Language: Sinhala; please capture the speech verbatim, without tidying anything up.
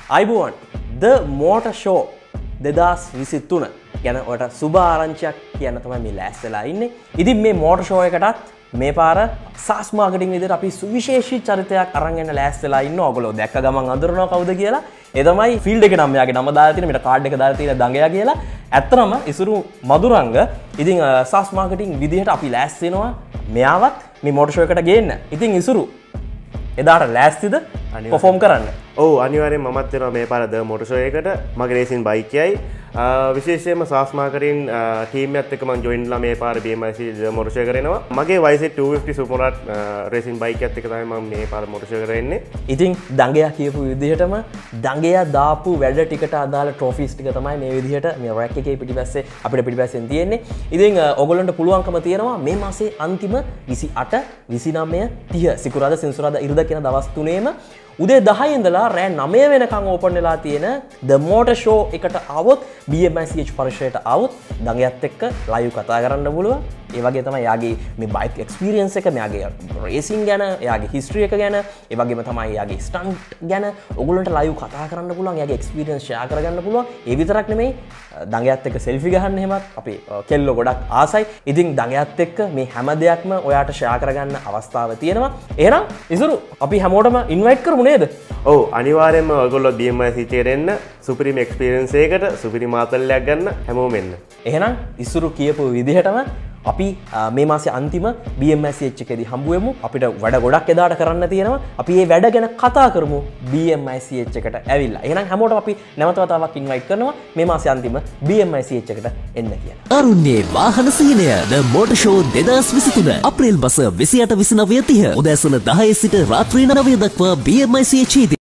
අයිබෝන් The Motor Show දෙදාස් විසිතුන ගැන ඔයාලට සුබ ආරංචියක් කියන්න තමයි මේ ලෑස්තිලා ඉන්නේ. ඉතින් මේ මෝටර් ෂෝ එකටත් මේ පාර සාස් මාකටිං විදිහට අපි සුවිශේෂී චරිතයක් අරන් එන්න ලෑස්තිලා ඉන්නවා. ඔයගොල්ලෝ දැක්ක ගමන් අඳුරනවා කවුද කියලා. ඒ තමයි ෆීල්ඩ් එකේ නම් මෙයාගේ නම දාලා තියෙන මෙතන කාඩ් එක දාලා තියෙන දඟයා කියලා. ඇත්තටම ඉසුරු මදුරංග ඉතින් සාස් මාකටිං විදිහට අපි ලෑස්ති වෙනවා මෙයාවත් මේ මෝටර් ෂෝ එකට ගේන්න. ඉතින් ඉසුරු එදාට ලෑස්තිද පර්ෆෝම් කරන්න? ඔව් අනිවාර්යෙන් මමත් වෙනවා මේ පාර ද මෝටර් ෂෝ එකට. මගේ රේසින් බයික් එකයි විශේෂයෙන්ම සාස් මාකටිං ටීම් එකත් එක්ක මම ජොයින් වෙලා මේ පාර B M I C motor show එකට එනවා. මගේ Y Z two fifty Superrat racing bike එකත් එක්ක තමයි මම මේ පාර මෝටර් ෂෝ එකට එන්නේ. ඉතින් දඟයා කියපු විදිහටම දඟයා දාපු වැඩ ටිකට අදාළ ට්‍රොෆීස් ටික තමයි මේ විදිහට මේ රැක් එකේ පිටිපස්සේ අපිට පිටිපස්සෙන් තියෙන්නේ. ඉතින් ඔයගොල්ලන්ට පුළුවන්කම තියෙනවා මේ මාසේ අන්තිම විසි අට විසි නවය තිහ සිකුරාදා සෙනසුරාදා ඉරිදා කියන දවස් තුනේම උදේ දහය ඉඳලා රෑ නවය වෙනකන් ඕපන් වෙලා තියෙන The Motor Show එකට ආවොත් B M I C H පරිශ්‍රයට ආවොත් දඟයත් එක්ක ලයිව් කතා කරන්න පුළුවන්. ඒ වගේ තමයි යාගේ මේ බයික් එක්ස්පීරියන්ස් එක, මෙයාගේ රේසින් ගැන, එයාගේ හිස්ටරි එක ගැන, ඒ වගේම තමයි යාගේ ස්ටන්ට් ගැන ඔයගොල්ලන්ට ලයිව් කතා කරන්න පුළුවන්. යාගේ එක්ස්පීරියන්ස් ෂෙයා කරගන්න පුළුවන්. ඒ විතරක් නෙමෙයි දඟයත් එක්ක සෙල්ෆි ගහන්න එහෙමත් අපේ කෙල්ලෝ ගොඩක් ආසයි. ඉතින් දඟයත් එක්ක මේ හැම දෙයක්ම ඔයාට ෂෙයා කරගන්න අවස්ථාව තියෙනවා. එහෙනම් ඉසුරු අපි හැමෝටම ඉන්වයිට් කරමු නේද? ඔව් අනිවාර්යෙන්ම ඔයගොල්ලෝ B M I C H එකට එන්න. සුපිරිම එක්ස්පීරියන්ස් එකකට සුපිරි මාතල්ලයක් ගන්න හැමෝම එන්න. එහෙනම් ඉසුරු කියපු විදිහටම අපි මේ මාසේ අන්තිම B M I C H එකේදී හම්බ වෙමු. අපිට වැඩ ගොඩක් එදාට කරන්න තියෙනවා. අපි මේ වැඩ ගැන කතා කරමු B M I C H එකට ඇවිල්ලා. එහෙනම් හැමෝටම අපි නැවත වතාවක් ඉන්වයිට් කරනවා මේ මාසේ අන්තිම B M I C H එකට එන්න කියලා. අරුණ්‍යේ වාහන සිහිනය The Motor Show දෙදාස් විසිතුන අප්‍රේල් මාස විසි අට විසි නවය තිහ උදෑසන දහය සිට රාත්‍රී නවය දක්වා B M I C H